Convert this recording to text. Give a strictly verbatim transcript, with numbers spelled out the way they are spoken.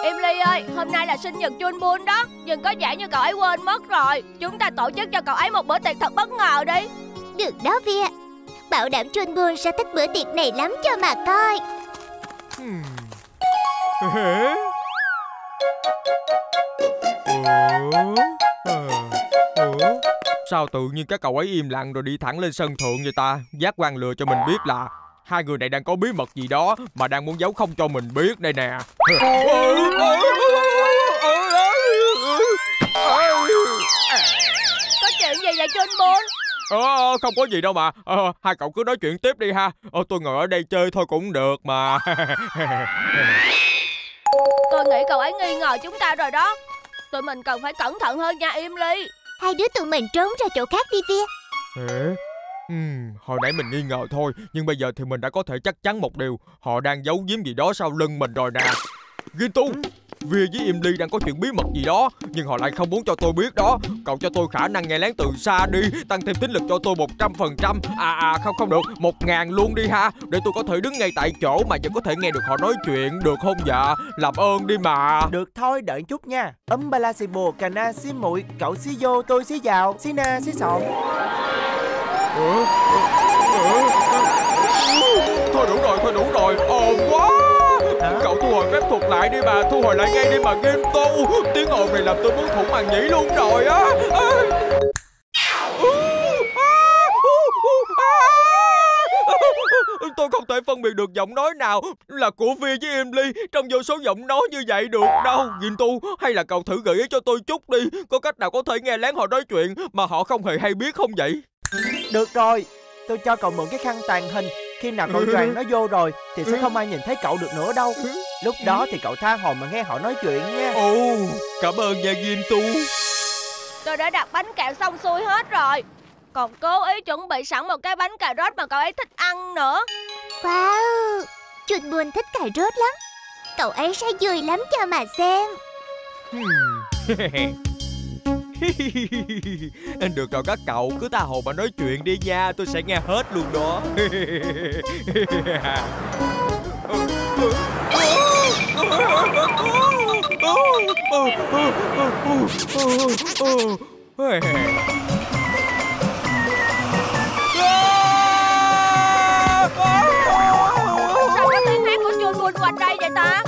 Emily ơi, hôm nay là sinh nhật Chunbun đó. Nhưng có vẻ như cậu ấy quên mất rồi. Chúng ta tổ chức cho cậu ấy một bữa tiệc thật bất ngờ đi. Được đó Via. Bảo đảm Chunbun sẽ thích bữa tiệc này lắm cho mà coi. Hmm. Sao tự nhiên các cậu ấy im lặng rồi đi thẳng lên sân thượng vậy ta? Giác quan lừa cho mình biết là hai người này đang có bí mật gì đó mà đang muốn giấu không cho mình biết đây nè. Có chuyện gì vậy Chunbun? Ờ, không có gì đâu mà. Ờ, hai cậu cứ nói chuyện tiếp đi ha. Ờ, tôi ngồi ở đây chơi thôi cũng được mà. Tôi nghĩ cậu ấy nghi ngờ chúng ta rồi đó. Tụi mình cần phải cẩn thận hơn nha Emily. Hai đứa tụi mình trốn ra chỗ khác đi Via. Ê, uhm, hồi nãy mình nghi ngờ thôi, nhưng bây giờ thì mình đã có thể chắc chắn một điều. Họ đang giấu giếm gì đó sau lưng mình rồi nè. Gintu, Via với Emily đang có chuyện bí mật gì đó, nhưng họ lại không muốn cho tôi biết đó. Cậu cho tôi khả năng nghe lén từ xa đi, tăng thêm thính lực cho tôi một trăm phần trăm. À à không không được, một ngàn luôn đi ha, để tôi có thể đứng ngay tại chỗ mà vẫn có thể nghe được họ nói chuyện, được không dạ? Làm ơn đi mà. Được thôi, đợi chút nha. Ấm ba la xì bồ, cà na xí muội, cậu xí vô, tôi xí vào, xí na xí sọn. Ừ, ừ, ừ. Thôi đủ rồi, thôi đủ rồi, ồn quá. Hả? Cậu thu hồi phép thuật lại đi mà, thu hồi lại ngay đi mà Gintu. Tiếng ồn này làm tôi muốn thủng màng nhĩ luôn rồi á. Tôi không thể phân biệt được giọng nói nào là của Via với Emily trong vô số giọng nói như vậy được đâu. Gintu, hay là cậu thử gợi ý cho tôi chút đi. Có cách nào có thể nghe lén họ nói chuyện mà họ không hề hay biết không vậy? Được rồi, tôi cho cậu mượn cái khăn tàng hình. Khi nào cậu choàng nó vô rồi thì sẽ không ai nhìn thấy cậu được nữa đâu. Lúc đó thì cậu tha hồ mà nghe họ nói chuyện nha. Ồ, cảm ơn nha Gintu. Tôi đã đặt bánh kẹo xong xuôi hết rồi. Còn cố ý chuẩn bị sẵn một cái bánh cà rốt mà cậu ấy thích ăn nữa. Wow, Chunbun thích cà rốt lắm. Cậu ấy sẽ vui lắm cho mà xem. Được rồi các cậu, cứ tha hồ mà nói chuyện đi nha, tôi sẽ nghe hết luôn đó. Sao có tiếng hát của Chunbun quanh đây vậy ta?